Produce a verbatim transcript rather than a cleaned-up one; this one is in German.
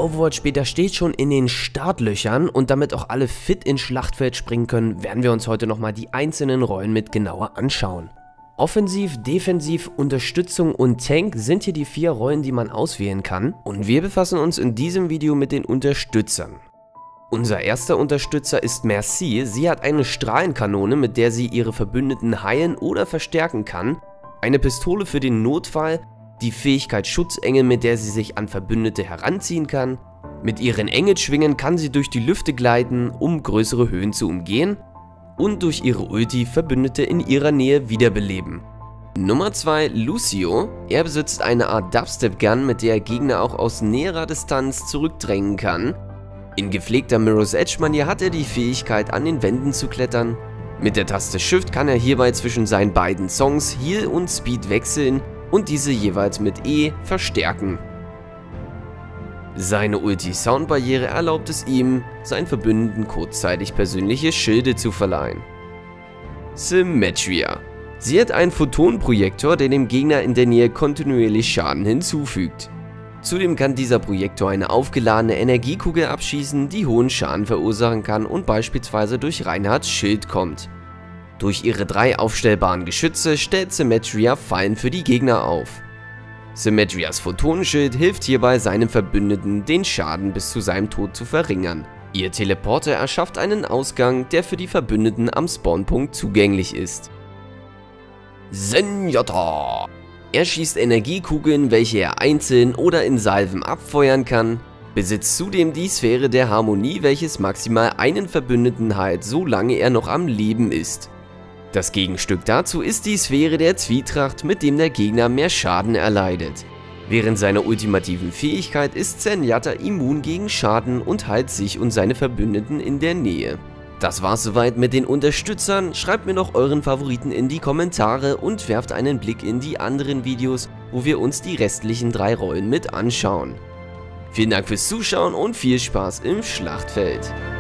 Overwatch Beta steht schon in den Startlöchern und damit auch alle fit ins Schlachtfeld springen können, werden wir uns heute nochmal die einzelnen Rollen mit genauer anschauen. Offensiv, Defensiv, Unterstützung und Tank sind hier die vier Rollen, die man auswählen kann, und wir befassen uns in diesem Video mit den Unterstützern. Unser erster Unterstützer ist Mercy. Sie hat eine Strahlenkanone, mit der sie ihre Verbündeten heilen oder verstärken kann, eine Pistole für den Notfall, die Fähigkeit Schutzengel, mit der sie sich an Verbündete heranziehen kann. Mit ihren Engelschwingen kann sie durch die Lüfte gleiten, um größere Höhen zu umgehen, und durch ihre Ulti Verbündete in ihrer Nähe wiederbeleben. Nummer zwei, Lucio. Er besitzt eine Art Dubstep-Gun, mit der er Gegner auch aus näherer Distanz zurückdrängen kann. In gepflegter Mirror's Edge-Manier hat er die Fähigkeit, an den Wänden zu klettern. Mit der Taste Shift kann er hierbei zwischen seinen beiden Songs Heal und Speed wechseln und diese jeweils mit E verstärken. Seine Ulti-Soundbarriere erlaubt es ihm, seinen Verbündeten kurzzeitig persönliche Schilde zu verleihen. Symmetria. Sie hat einen Photonenprojektor, der dem Gegner in der Nähe kontinuierlich Schaden hinzufügt. Zudem kann dieser Projektor eine aufgeladene Energiekugel abschießen, die hohen Schaden verursachen kann und beispielsweise durch Reinhards Schild kommt. Durch ihre drei aufstellbaren Geschütze stellt Symmetria Fallen für die Gegner auf. Symmetrias Photonenschild hilft hierbei seinem Verbündeten, den Schaden bis zu seinem Tod zu verringern. Ihr Teleporter erschafft einen Ausgang, der für die Verbündeten am Spawnpunkt zugänglich ist. Zenyatta. Er schießt Energiekugeln, welche er einzeln oder in Salven abfeuern kann, besitzt zudem die Sphäre der Harmonie, welches maximal einen Verbündeten heilt, solange er noch am Leben ist. Das Gegenstück dazu ist die Sphäre der Zwietracht, mit dem der Gegner mehr Schaden erleidet. Während seiner ultimativen Fähigkeit ist Zenyatta immun gegen Schaden und heilt sich und seine Verbündeten in der Nähe. Das war's soweit mit den Unterstützern. Schreibt mir noch euren Favoriten in die Kommentare und werft einen Blick in die anderen Videos, wo wir uns die restlichen drei Rollen mit anschauen. Vielen Dank fürs Zuschauen und viel Spaß im Schlachtfeld.